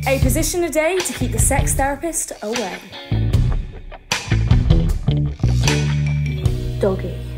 A position a day to keep the sex therapist away. Doggy.